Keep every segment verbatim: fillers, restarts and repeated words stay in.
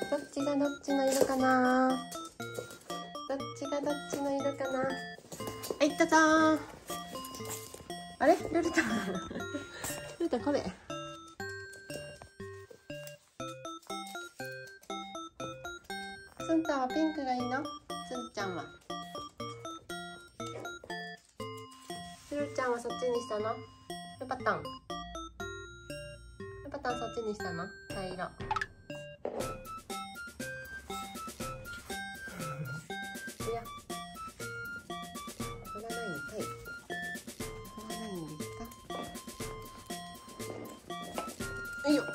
どっちがどっちの色かな。どっちがどっちの色かな。はい、どうぞー。あれ、ルルタルルタこれ。つんたんはピンクがいいの？つんちゃんは。ルルちゃんはそっちにしたの？ルパタン。ルパタンそっちにしたの？茶色。いや。取らないんかい。取らないんですか？よいよ。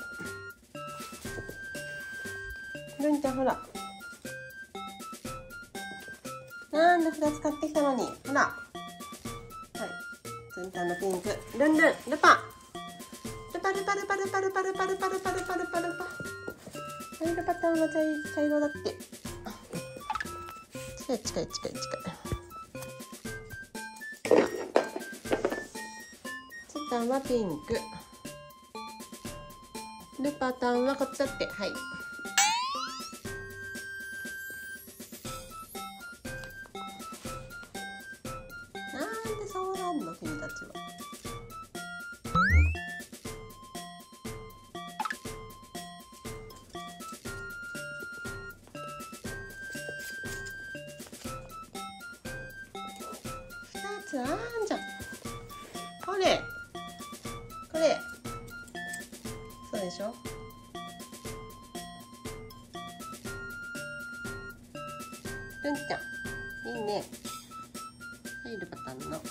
ルンちゃんほら。なんでふたつ買ってきたのに。ほら。はい。つんたんのピンク。ルンルン、ルパ。ルパルパルパルパルパルパルパルパルパルパルパ。はい、ルパタンは茶色だって。近い近い近い近い。つんたんはピンク。ルパタンはこっちだって。はい。なんでそうなんの君たちは。ふたつあんじゃん。これこれそうでしょ。ルンちゃんいいね。はい、ルパタンの。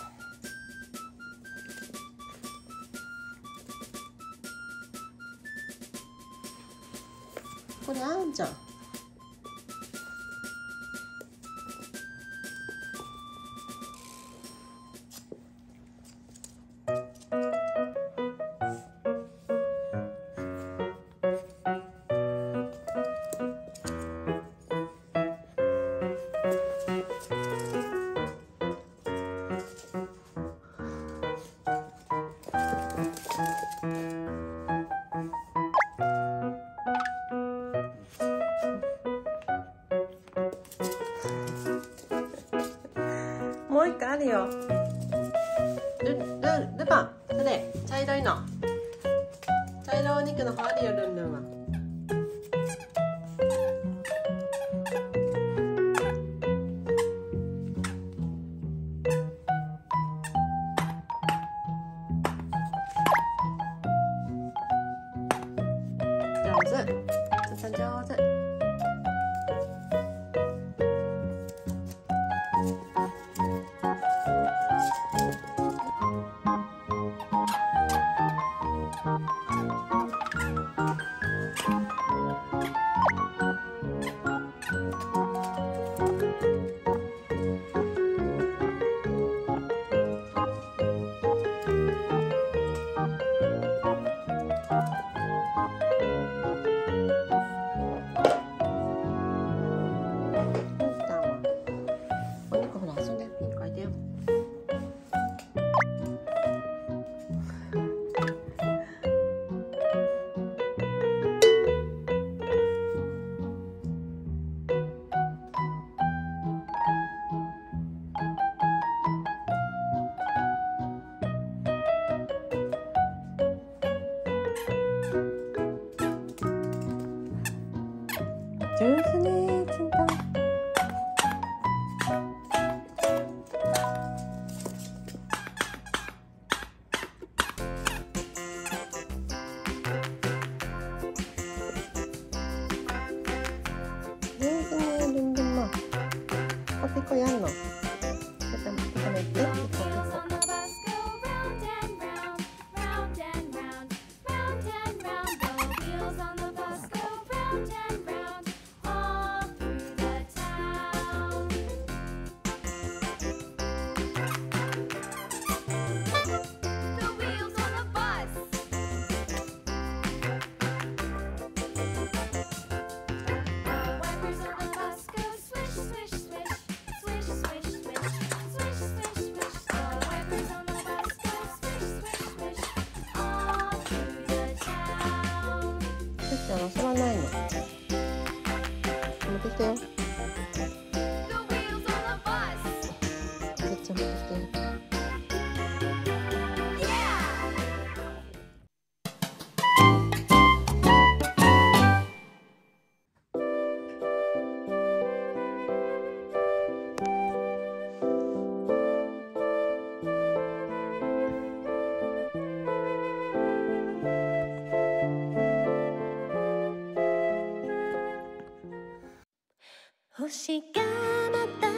これあんじゃん。もう一個あるよ。ルルルパン、それ茶色いの。茶色お肉の方あるよ、ルンルンは。上手、つんたん上手。上手ね、つんたん。上手ね、ルンルンも。あ、ピコやんの。ちょっと待って、止めて。ピコピコ。 Swish, swish, 星がまた